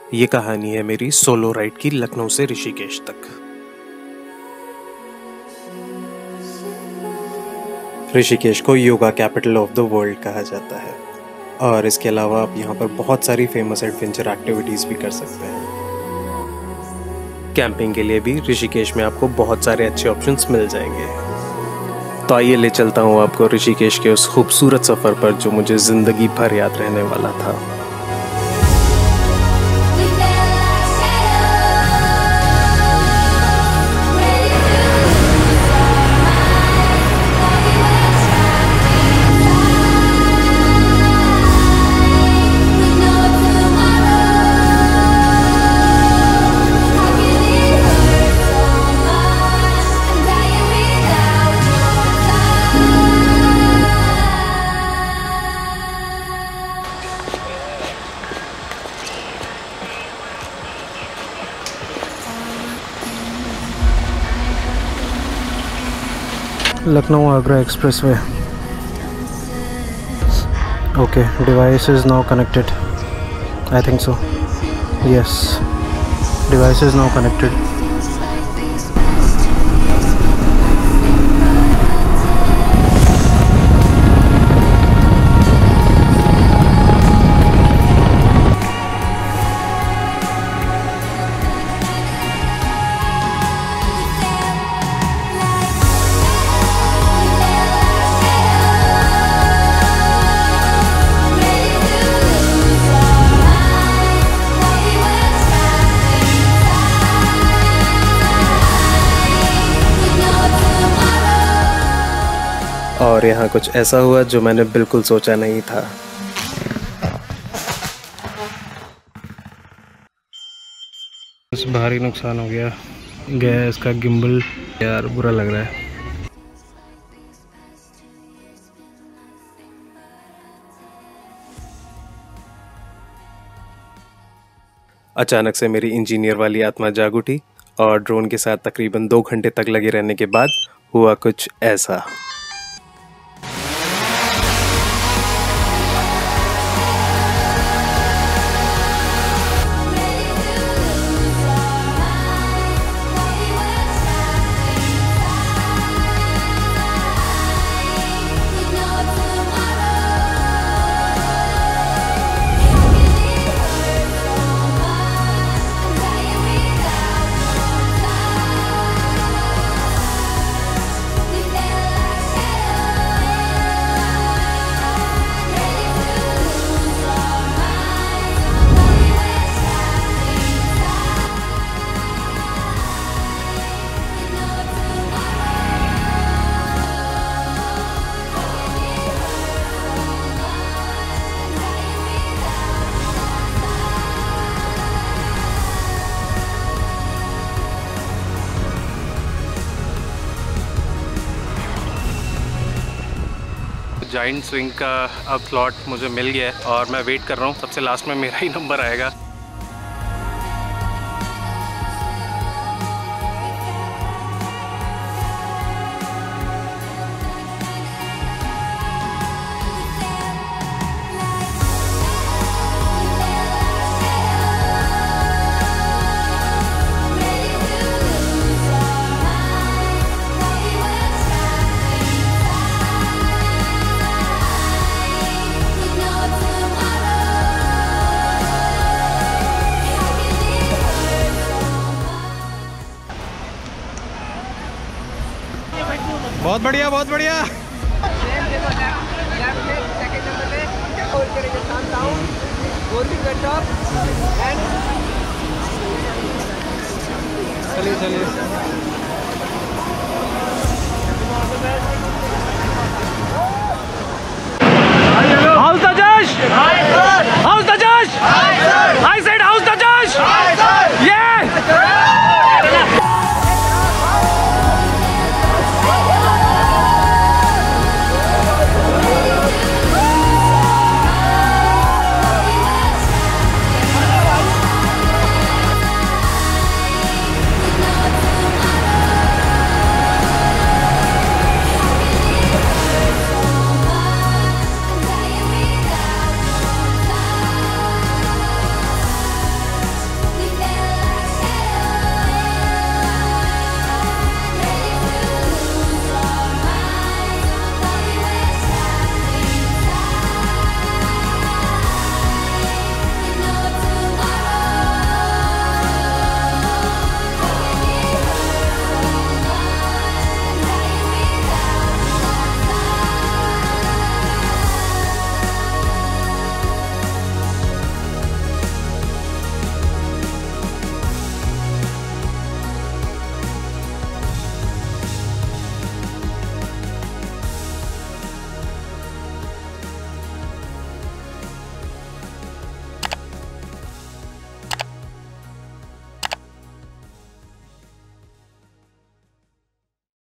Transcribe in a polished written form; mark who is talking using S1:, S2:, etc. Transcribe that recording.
S1: ये कहानी है मेरी सोलो राइड की लखनऊ से ऋषिकेश तक। ऋषिकेश को yoga capital of the world कहा जाता है और इसके अलावा आप यहाँ पर बहुत सारी फेमस एडवेंचर एक्टिविटीज़ भी कर सकते हैं। कैंपिंग के लिए भी ऋषिकेश में आपको बहुत सारे अच्छे ऑप्शंस मिल जाएंगे। तो आइए ले चलता हूँ आपको ऋषिकेश के उस खूबसूरत सफ़र पर जो मुझे ज़िंदगी भर याद रहने वाला था। Lucknow Agra Expressway. Okay, device is now connected. I think so. Yes, device is now connected. और यहाँ कुछ ऐसा हुआ जो मैंने बिल्कुल सोचा नहीं था। बस भारी नुकसान हो गया इसका गिम्बल, यार बुरा लग रहा है। अचानक से मेरी इंजीनियर वाली आत्मा जाग उठी और ड्रोन के साथ तकरीबन 2 घंटे तक लगे रहने के बाद हुआ कुछ ऐसा। जाइंट स्विंग का अब स्लॉट मुझे मिल गया है और मैं वेट कर रहा हूँ, सबसे लास्ट में मेरा ही नंबर आएगा।
S2: बहुत बढ़िया, बहुत बढ़िया। चलिए चलिए। हाउस द जश।